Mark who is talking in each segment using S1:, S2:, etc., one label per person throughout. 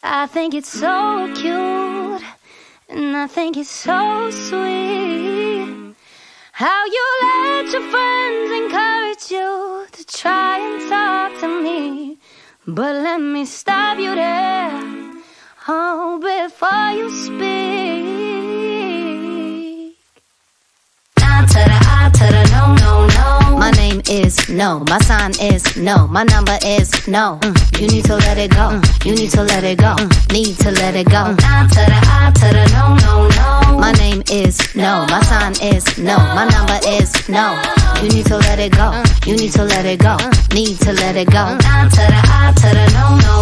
S1: I think it's so cute, and I think it's so sweet how you let your friends encourage you to try and talk to me. But let me stop you there, oh, before you speak. Nah to the I to the no, no, no. My name is no, my sign is no, my number is no. You need to let it go, you need to let it go, need to let it go. Nah to the I to the no, no, no. My name is no, my sign is no, my number is no. You need to let it go, you need to let it go, need to let it go. Nah to the I to the no, no,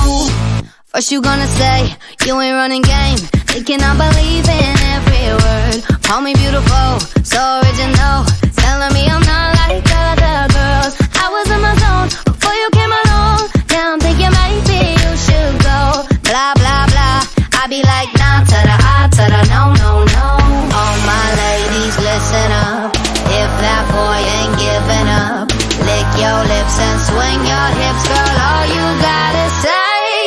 S1: no. First you gonna say you ain't running game, thinking I believe in every word. Call me beautiful, so original, telling me I'm not like other girls. I was in my zone before you came along. Now I'm thinking maybe you should go. Blah blah blah, I be like nah to the I to the no, no, no. All my ladies listen up, if that boy ain't giving up, lick your lips and swing your hips, girl, all you gotta say.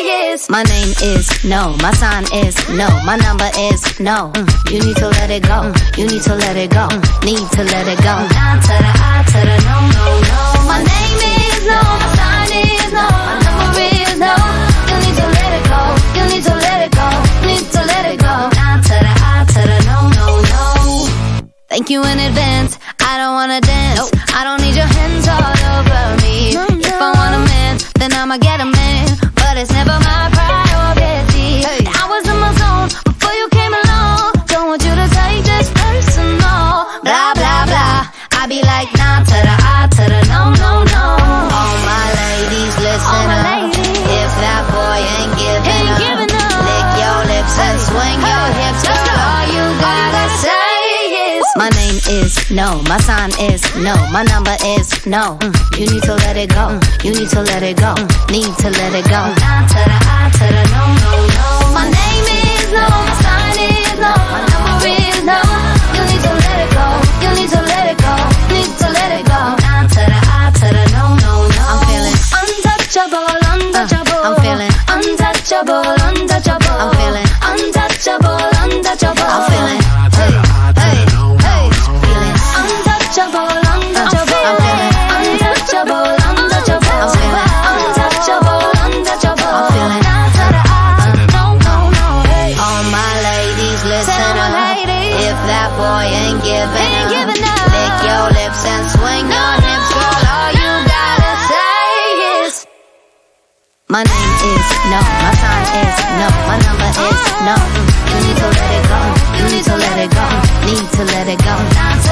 S1: My name is no, my sign is no, my number is no. You need to let it go, you need to let it go, need to let it go. Nah to the I to the no, no, no. My name is no, my sign is no, my number is no. You need to let it go, you need to let it go, need to let it go. Nah to the I to the no, no, no. Thank you in advance, I don't wanna dance, I don't need your hands all over me. If I want a man, then I'ma get a man, but it's never my priority. I was in my zone before you came along, don't want you to take this personal. Blah blah blah, I be like nah to the I to the no, no, no. All my ladies listen up, if that boy ain't giving up, lick your lips and swing your hips, girl, all you gotta say is my name is no, my sign is no, my number is no. You need to let it go, you need to let it go, need to let it go. Nah to the I to the no, no, no. My name is no, my sign is no, my number is no. You need to let it go, you need to let it go, need to let it go. Nah to the I to the no, no, no. I'm feeling untouchable, untouchable. I'm feeling untouchable, untouchable. I'm feeling untouchable, untouchable. I'm feeling hey, hey, hey, feeling untouchable, untouchable. I'm feeling untouchable, untouchable. I'm feeling untouchable, untouchable. I'm feeling nah to the I, no, no, no. Hey. All my ladies listen up, if that boy ain't giving up, lick your lips and swing your hips, girl, all you gotta say is my name is no, my sign is no, my number is no. You need to let it go, you need to let it go, need to let it go.